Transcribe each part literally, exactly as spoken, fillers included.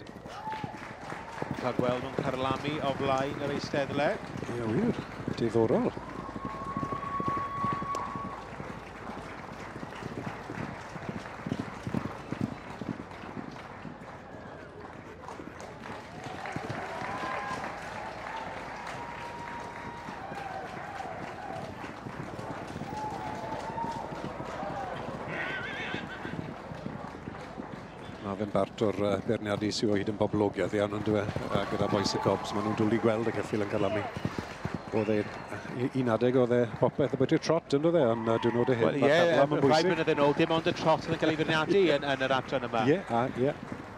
Cael gweld nhw'n carlamu o flaen yr eisteddle. Ie, wir. Diddorol. Mae fe'n bart o'r uh, beirniadu sydd o hyd yn boblogaidd iawn ond uh, gyda boes y Cobs. Maen nhw'n dwlu gweld y ceffil yn carlamu. Oedd e, un adeg oedd e popeth o beth i'r trot yn oedd e, ond uh, dwi'n nod y hyn. Ie, rhai blynedd yn ôl, dim ond y trot yn cael ei feirniadu yn, yn yr adran yma. Ie, a, ie.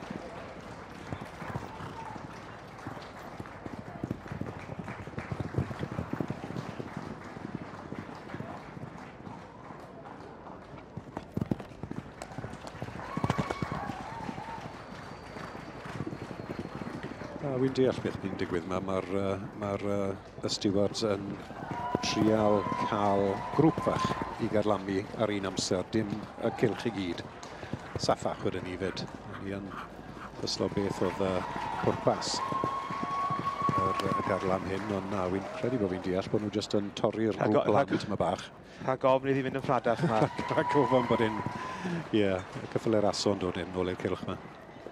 Wy'n deall beth ni'n digwydd yma. Mae'r uh, ma uh, stewards yn trial cael grŵp fach i garlamu ar un amser, dim y cylch i gyd. Saffach wedyn ni fyd. Ni yn fyslo beth oedd y uh, pwrpas yr uh, garlam hyn, ond na, wy'n credu bod fi'n deall bod nhw jyst yn torri'r grŵp blant yma bach. Rhag ofn iddi fynd yn ffradach yma. Rhag ofn bod hyn, ie, y cyffylau raso'n dod yn ôl i'r cylch yma.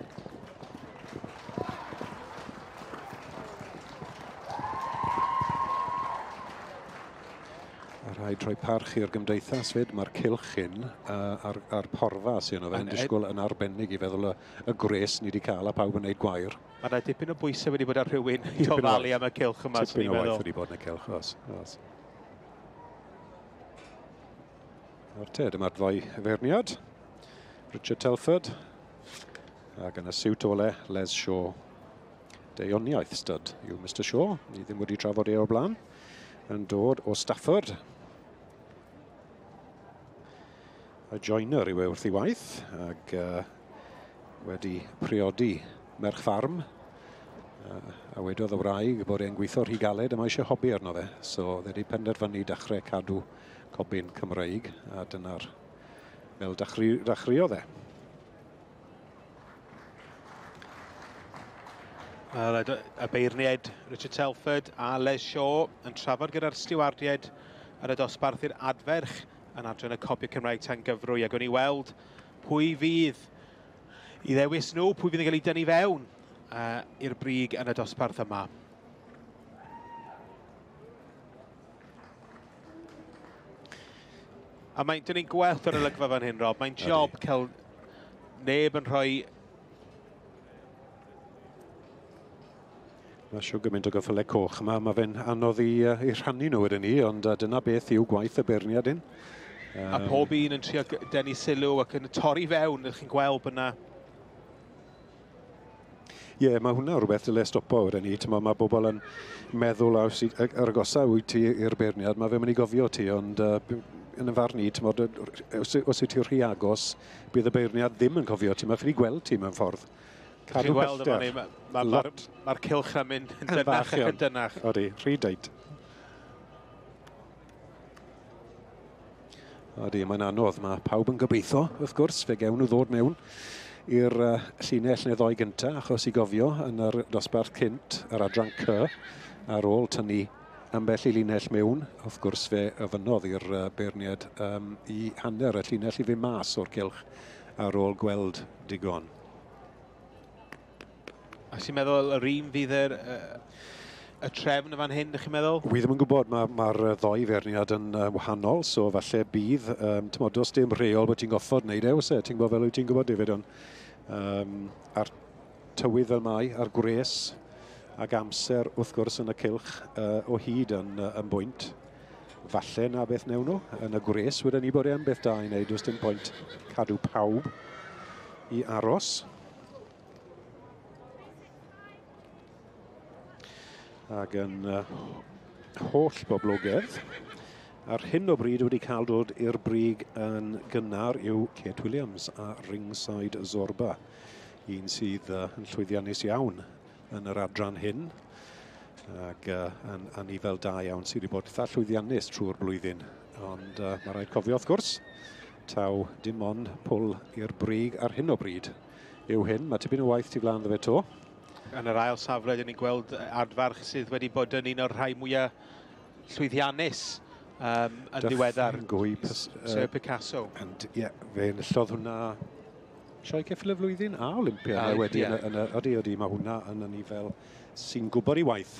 Rhaid troi parch i'r gymdeithas fyd. Mae'r cylch hyn uh, ar, ar porfa sy'n o fe'n disgwyl yn arbennig i feddwl y, y gres ni wedi cael a pawb yn gwneud gwair. Mae yna dipyn o bwysau wedi bod ar rhywun i ofalu am y cylch yma. Tipyn o waith wedi bod yn y cylch, os. os. O'r te, dyma'r ddoi feirniad. Richard Telford. Ac yn y siwt ole, Les Sioe. Deioniaeth styd yw Mr Sioe. Ni ddim wedi trafod e o'r blaen. Yn dod o Stafford. A joiner yw e wrth ei waith, ac uh, wedi priodi merch ffarm. Uh, a wedodd y wraig bod e'n gweithio rhy galed a mae eisiau hobi arno fe. So, dde wedi penderfynu dechrau cadw Cobyn Cymreig, a dyna'r fel dechreuodd e. Y beirniaid Richard Telford a Les Sioe yn trafod gyda'r stiwardiaid ar y dosbarth i'r adferch yn adran y Cobiau Cymreig tan gyfrwy, ac o'n i weld pwy fydd i ddewis nhw, pwy fydd yn cael ei dynnu fewn uh, i'r brig yn y dosbarth yma. A mae'n dyn ni'n gweld o'r olygfa fan hyn, Rob. Mae'n job cael neb yn rhoi... Mae siw gymaint o gyffylau coch yma. Mae fe'n anodd i, uh, i rhannu nhw wedyn ni, ond uh, dyna beth yw gwaith y beirniad hyn. Um, a pob un yn trio denu sylw ac yn torri fewn, ydych chi'n gweld bod yna... Ie, yeah, mae hwnna rhywbeth dyle stopo wedyn ni. Mae bobl yn meddwl ar y gosa wyt ti i'r beirniad, mae fe'n mynd i gofio ti, ond uh, yn y farn ni, os, os yw ti rhy agos, bydd y beirniad ddim yn cofio ti. Mae'n ffili gweld ti mewn ffordd. Cadw pellter. Mae'r ma, ma, ma, ma cylch yn mynd yn dynach ac yn dynach. Odi, rhy deud. Odi, mae'n anodd. Mae pawb yn gobeithio, wrth gwrs, fe gewn nhw ddod mewn i'r uh, llinell neu ddoi gyntaf, achos i gofio yn yr dosbarth cynt, yr adran C, ar ôl tynnu ambell i linell mewn. Wrth gwrs, fe ofynodd i'r uh, beirniad um, i hanner y llinell i fi mas o'r cylch ar ôl gweld digon. A sy'n meddwl yr un fydd yr, uh, y trefn y fan hyn, ydych chi'n meddwl? Wi ddim yn gwybod, mae'r ma, ma ddoi feirniad yn uh, wahanol, so falle bydd, um, ti'n modd, os dim reol bod ti'n goffod wneud e, oes e? Ti'n gwybod fel wyt ti'n gwybod, David, ond um, ar tywydd fel mai, ar gwres, ac amser wrth gwrs yn y cylch uh, o hyd yn, uh, yn bwynt. Falle na beth newn nhw, yn y gwres, wedyn ni bod e'n beth da i wneud, does dim pwynt cadw pawb i aros. Ac yn uh, holl boblogaidd. Ar hyn o bryd wedi cael dod i'r brig yn gynnar yw Kate Williams a ringside Zorba. Un sydd uh, yn llwyddiannus iawn yn yr adran hyn. Ac uh, yn, yn i fel da iawn sydd wedi bod eitha llwyddiannus trwy'r blwyddyn. Ond uh, mae rhaid cofio wrth gwrs, taw dim ond pwl i'r brig ar hyn o bryd yw hyn. Mae tipyn o waith tu flaen dda fe to. Yn yr ail safle, dyn ni'n gweld adfarch sydd wedi bod yn un o'r rhai mwyaf llwyddiannus um, yn ddiweddar. Sioe Picasso. And, ie, yeah, fe enillodd hwnna sioe ceffil y flwyddyn a Olympia. Uh, wedi, yeah. yn, yn, odi, odi, mae hwnna yn y nifel sy'n gwybod i waith.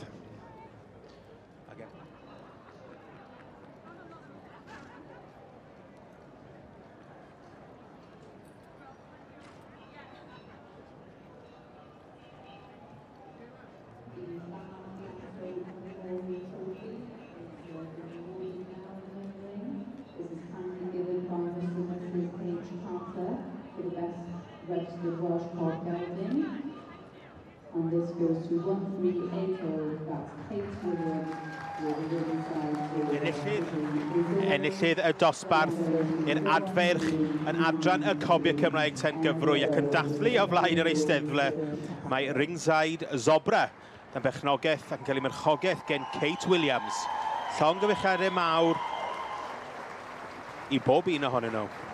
For the best registered Welsh Cobs Ridden, and this goes to one three eight zero. That's Kate Williams with the Ridden side. Enillydd y dosbarth i'r adferch yn adran y Cobiau Cymreig ten Gyfrwy ac yn dathlu o flaen yr eisteddle. Mae ringside Zobra yn bechnogaeth ac yn cael ei marchogaeth gen Kate Williams. Llongyfeilladau mawr i bob un ohonyn nhw.